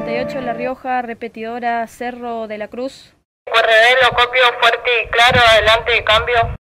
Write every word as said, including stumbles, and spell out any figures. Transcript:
ochenta y ocho La Rioja, repetidora Cerro de la Cruz. R D, lo copio fuerte y claro, adelante, cambio.